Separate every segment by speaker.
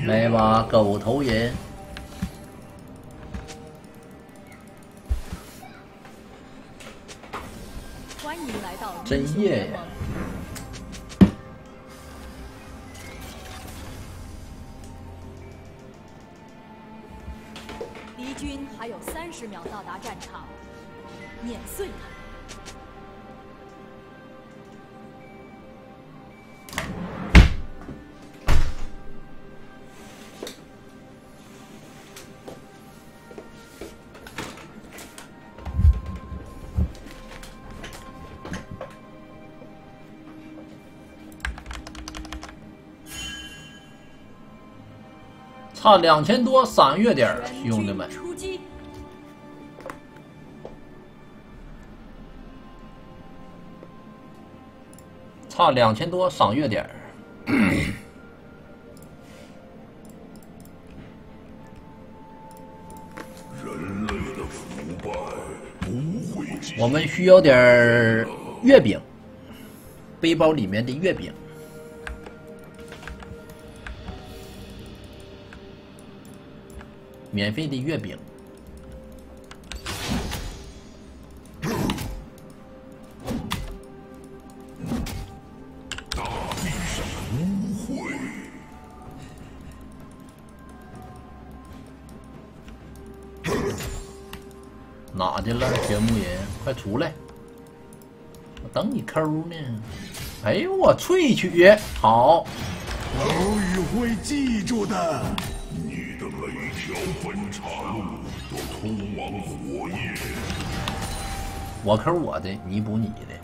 Speaker 1: 来把狗头人。
Speaker 2: 欢迎来到
Speaker 1: 真夜呀！
Speaker 2: 敌军还有30秒到达战场，碾碎他。
Speaker 1: 差2000多3月点，兄弟们！差2000多3月点。
Speaker 3: 人类的腐败不会继续。
Speaker 1: 我们需要点月饼，背包里面的月饼。 免费的月饼，
Speaker 3: 大地上污秽。
Speaker 1: 哪去了，掘墓人？快出来！我等你抠呢。哎呦，我萃取好。
Speaker 3: 岛屿会记住的。 你的每条分岔路都通往火焰。
Speaker 1: 我抠我的，你补你的。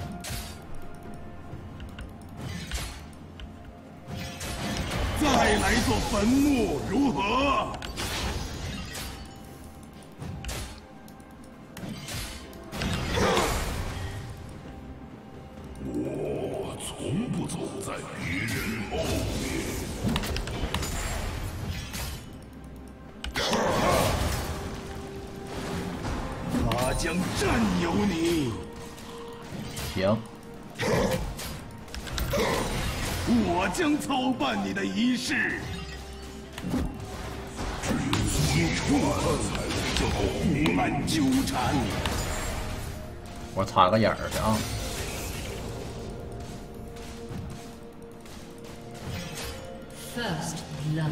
Speaker 3: 再来座坟墓如何？我从不走在别人后面。 他将占有你。
Speaker 1: 行。
Speaker 3: 我将操办你的仪式。只有心川才能这么胡乱纠缠。
Speaker 1: 我插个眼儿去啊。
Speaker 4: First blood。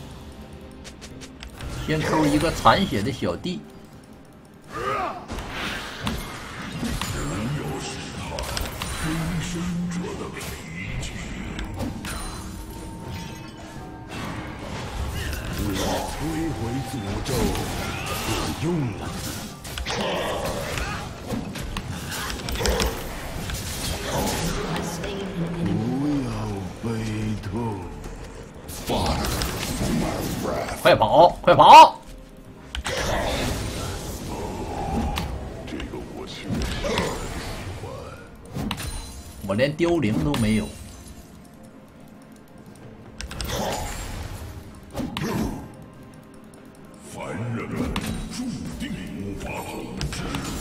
Speaker 1: 先抠一个残血的小弟。
Speaker 3: 终生者的脾气，为了摧毁诅咒，我用了。不要悲痛，
Speaker 1: 快跑！快跑！
Speaker 3: 这个我确实。
Speaker 1: 我连凋零都没有。
Speaker 3: 凡人们注定无法统治。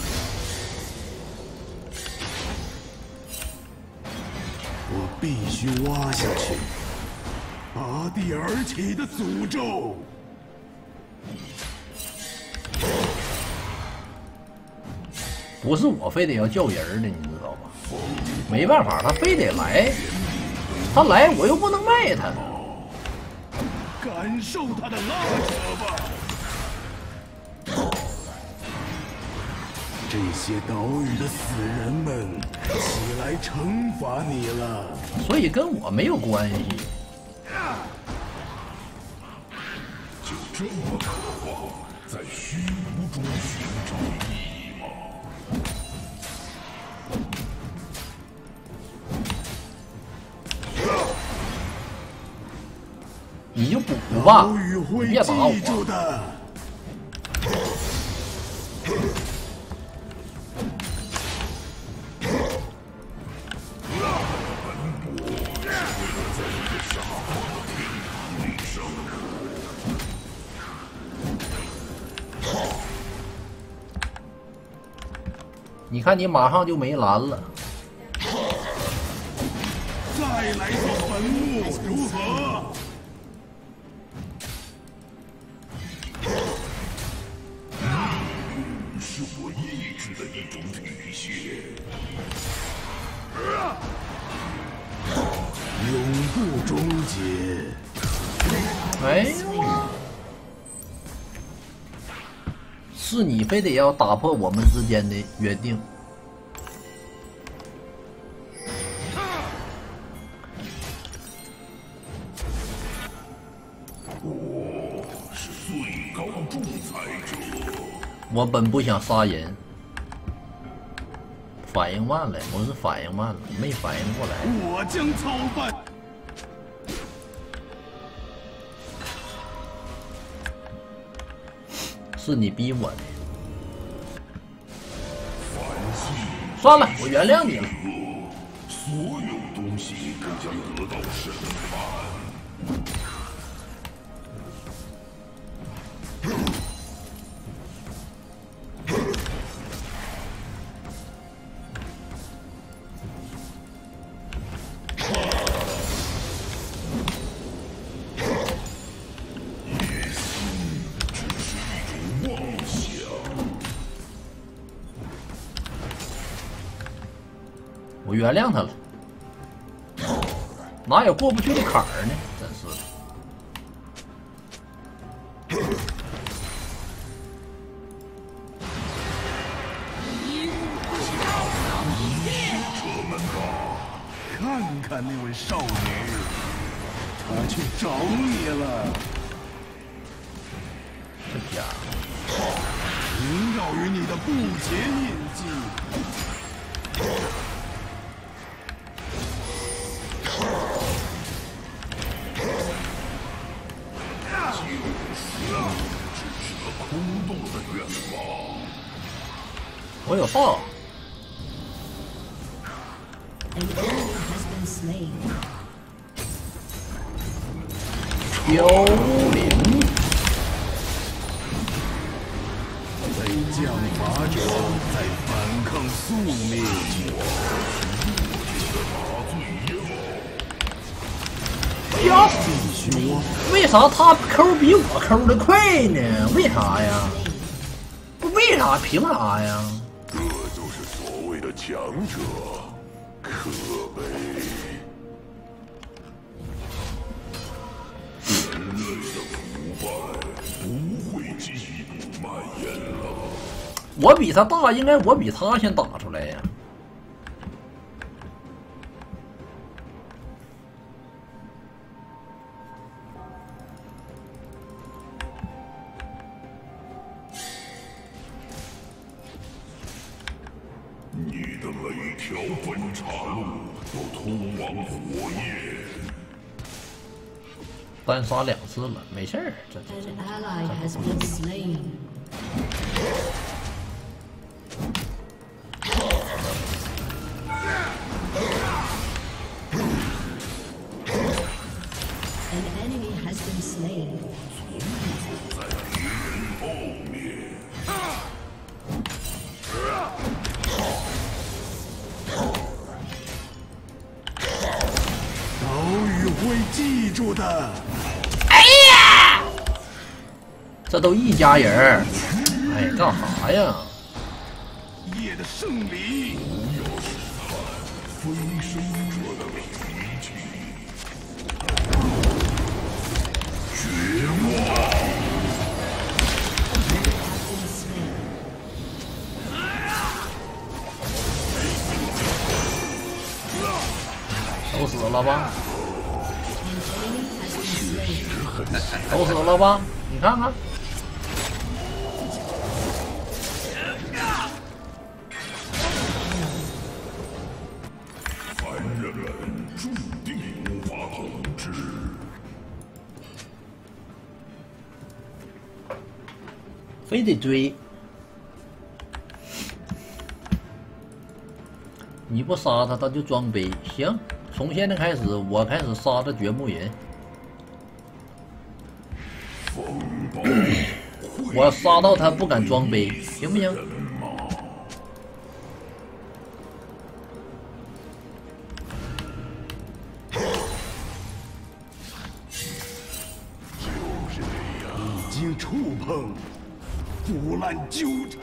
Speaker 3: 我必须挖下去，拔地而起的诅咒。
Speaker 1: 不是我非得要叫人的，你知道吗？ 没办法，他非得来，他来我又不能卖他。
Speaker 3: 感受他的拉扯吧！这些岛屿的死人们起来惩罚你了，
Speaker 1: 所以跟我没有关系。
Speaker 3: 就这么渴望在虚无中寻找意义吗？
Speaker 1: 你就补吧，别打我。你看，你马上就没蓝了。
Speaker 3: 再来座坟墓如何？ 我意志的一种体现。永不终结。
Speaker 1: 哎呦，是你非得要打破我们之间的约定。
Speaker 3: 我是最高仲裁者。
Speaker 1: 我本不想杀人，反应慢了，我是反应慢了，没反应过来。
Speaker 3: 我将操办。
Speaker 1: 是你逼我的。算了，我原谅你了。
Speaker 3: 所有东西都将得到审判。
Speaker 1: 我原谅他了，哪有过不去的坎儿呢？真是的。
Speaker 3: 看看那位少女，她去找你了。
Speaker 1: 这家伙
Speaker 3: 萦绕于你的不洁印记。空洞的愿望。
Speaker 1: 我有道。幽灵，
Speaker 3: 被降罚者在反抗宿命。
Speaker 1: 呀，为啥他抠比我抠的快呢？为啥呀？为啥？凭啥呀？
Speaker 3: 这就是所谓的强者，可悲。人类的腐败不会继续蔓延了。
Speaker 1: 我比他大，应该我比他先打出来呀。
Speaker 3: 你的每条分岔路都通往火焰。
Speaker 1: 单杀2次了，没事儿，这
Speaker 4: An ally has been slain. An enemy has been slain.
Speaker 3: 在敌人后面。岛屿会记住的。
Speaker 1: 这都一家人儿，哎，干啥呀？
Speaker 3: 夜的胜利。不要试探飞升者的脾气。绝望。
Speaker 1: 都死了吧？都死了吧？你看看。
Speaker 3: 凡人们注定无法统治。
Speaker 1: 非得追，你不杀他，他就装杯。行，从现在开始，我开始杀这掘墓人。我杀到他不敢装杯，行不行？
Speaker 3: 就是这样，已经触碰。 腐烂纠缠。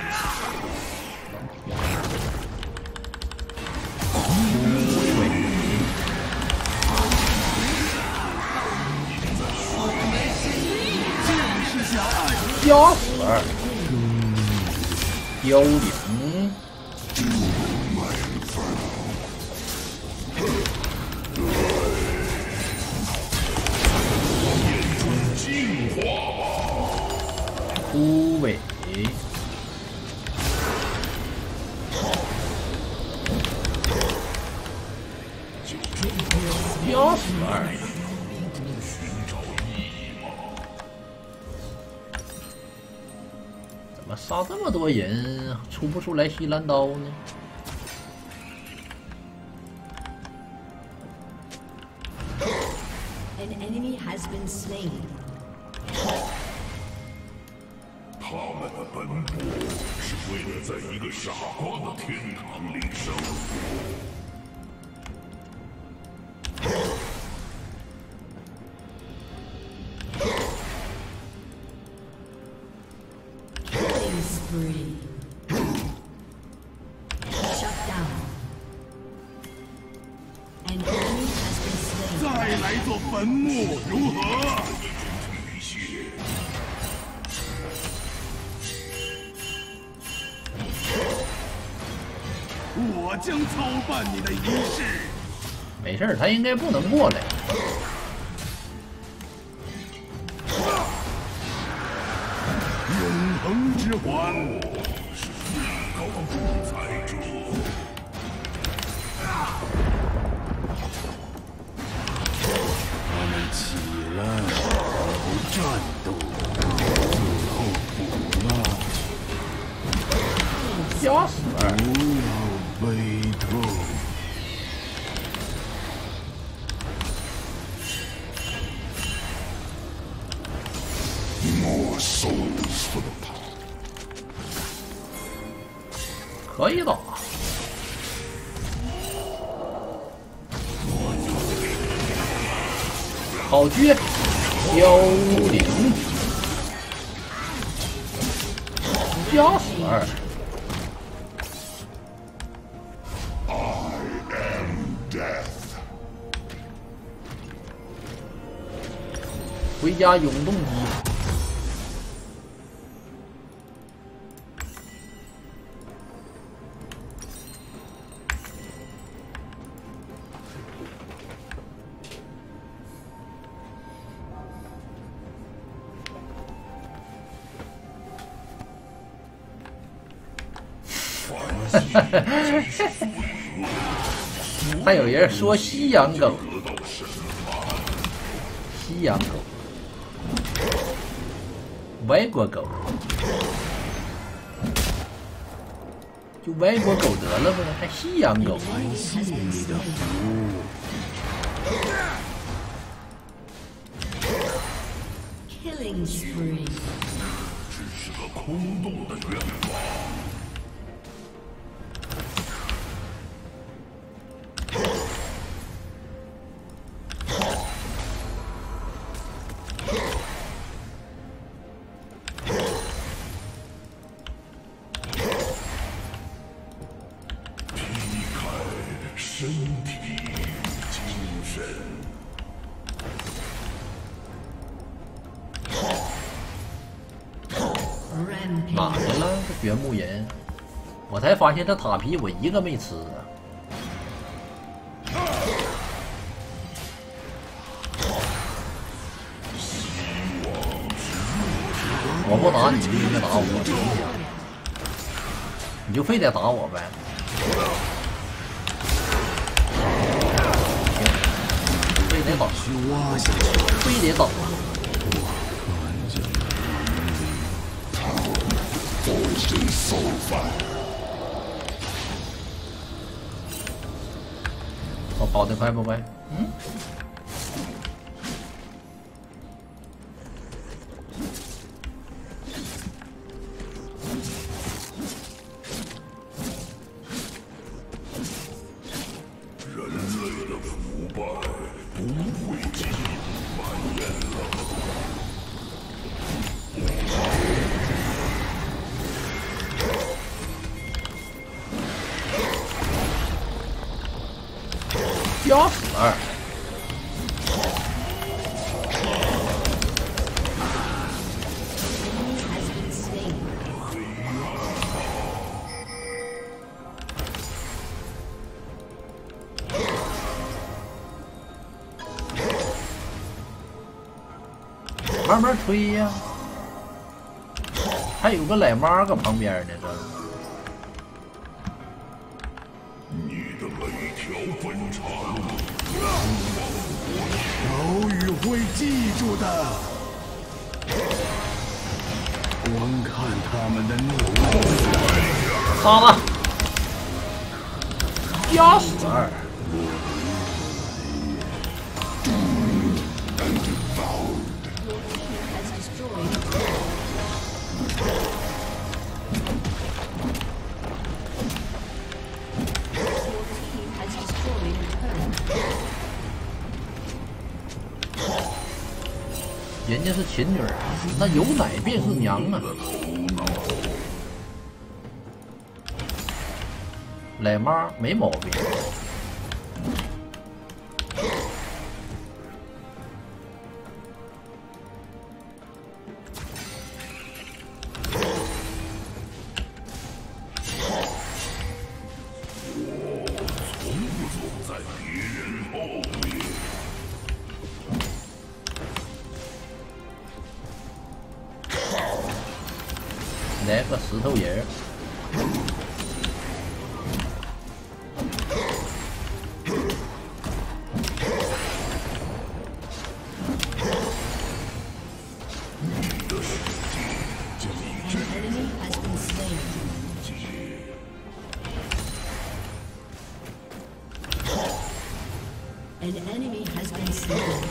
Speaker 1: 加死儿，幽灵，枯萎，加死儿。怎么杀这么多人，出不出来吸蓝刀呢？
Speaker 3: 他们的奔波是为了在一个傻瓜的天堂里生活。再来座坟墓如何？我将操办你的仪式。
Speaker 1: 没事，他应该不能过来。
Speaker 3: 永恒之环是最高主宰者。他们起来，然后战斗，最后腐烂。
Speaker 1: 加死儿！
Speaker 3: 不要悲痛。More souls for the power。
Speaker 1: 可以打。好狙，幽灵，加死儿。回家永动机。还有人说西洋狗，西洋狗，外国狗，就外国狗得了呗，还西洋狗。
Speaker 3: 感谢你的服务。
Speaker 4: Killing spree.
Speaker 3: 只是个空洞的愿望。身体、精神。
Speaker 1: 哪去了？这掘墓人，我才发现这塔皮我一个没吃啊！我不打你，就应该打我，你就非得打我呗？非得打，
Speaker 3: 挖下去，
Speaker 1: 非得打。我跑得快不快？嗯。
Speaker 3: 人类的腐败不会继续蔓延了。
Speaker 1: 压死二。慢慢推呀，还有个奶妈搁旁边呢，这。
Speaker 3: 你的每条分岔路，
Speaker 5: 小雨会记住的。观看他们的怒火。
Speaker 1: 杀了，压死二。人家是秦女儿，那有奶便是娘啊！奶妈没毛病。
Speaker 3: 从不走在别人后面。
Speaker 1: 来个石头人儿。
Speaker 4: An enemy has been slain.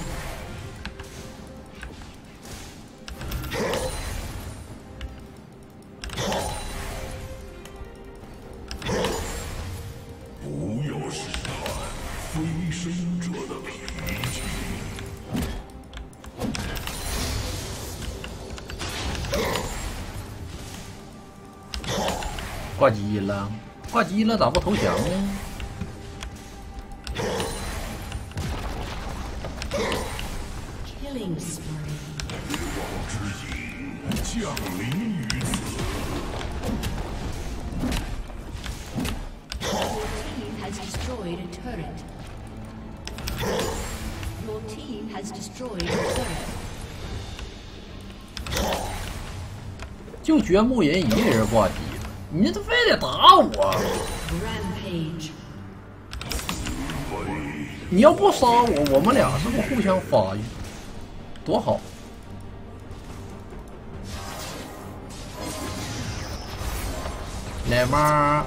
Speaker 3: "
Speaker 1: 挂机了，挂机了，咋不投降呢？
Speaker 4: Killing spree.
Speaker 3: 之影降临于此。
Speaker 4: Has destroyed a turret. Your team has destroyed a turret.
Speaker 1: 就掘墓人一个人挂机了，你这非得打我！
Speaker 4: Rampage.
Speaker 1: 你要不杀我，我们俩是不是互相发育？多好！奶妈。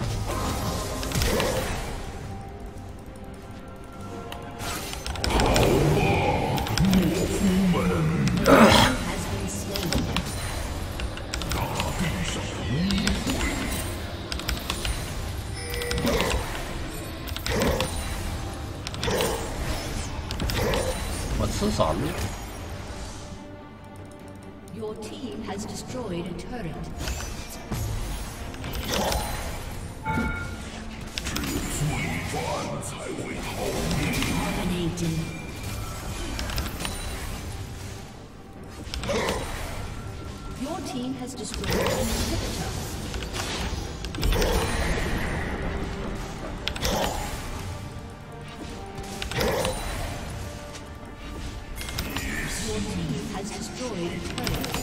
Speaker 1: 我吃傻路。
Speaker 4: Your team has destroyed a turret.
Speaker 3: 只有罪犯才会逃命。
Speaker 4: Dominating. Your team has destroyed an inhibitor. Your team has destroyed a turret.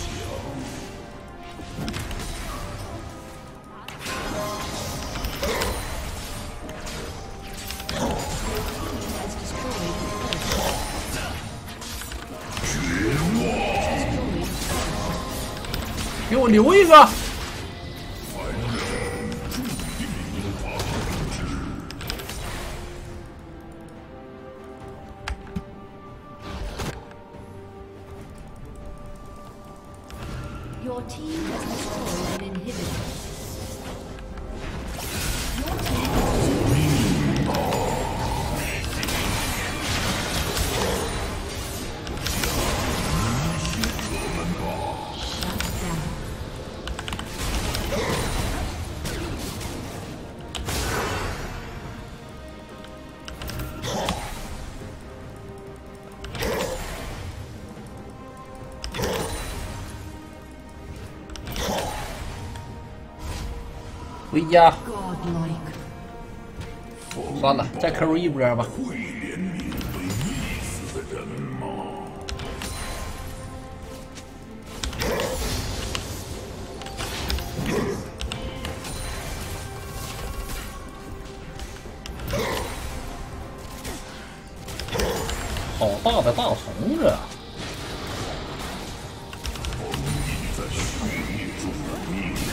Speaker 4: Has destroyed a turret.
Speaker 1: 给我留一个。
Speaker 4: Your team has destroyed an inhibitor. Your team has destroyed an inhibitor. Shut down.
Speaker 1: 回家。
Speaker 4: Godlike.
Speaker 1: 算了，再 Q 一波吧。
Speaker 3: 会怜悯为义死的人吗？
Speaker 1: 好大的大虫子啊！
Speaker 3: 在血液中的命运。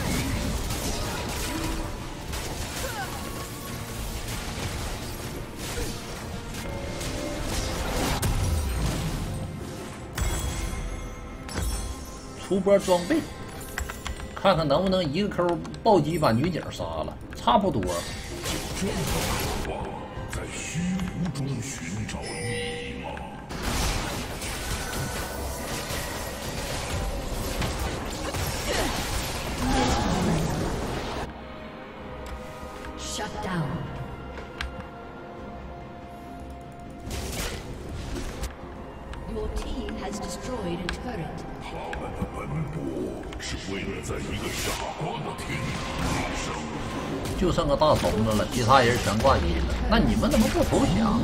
Speaker 1: 出波装备，看看能不能一个 Q 暴击把女警杀了，差不多。
Speaker 3: 在虚无中寻找意义吗？
Speaker 4: Shut down. Your team has destroyed a turret.
Speaker 3: 他们的奔波是为了在一个傻瓜的天地上。
Speaker 1: 就剩个大虫子了，其他人全挂机了。那你们怎么不投降？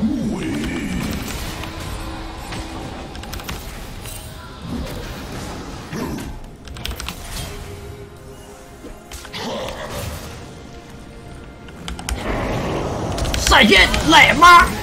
Speaker 1: 闪现奶妈！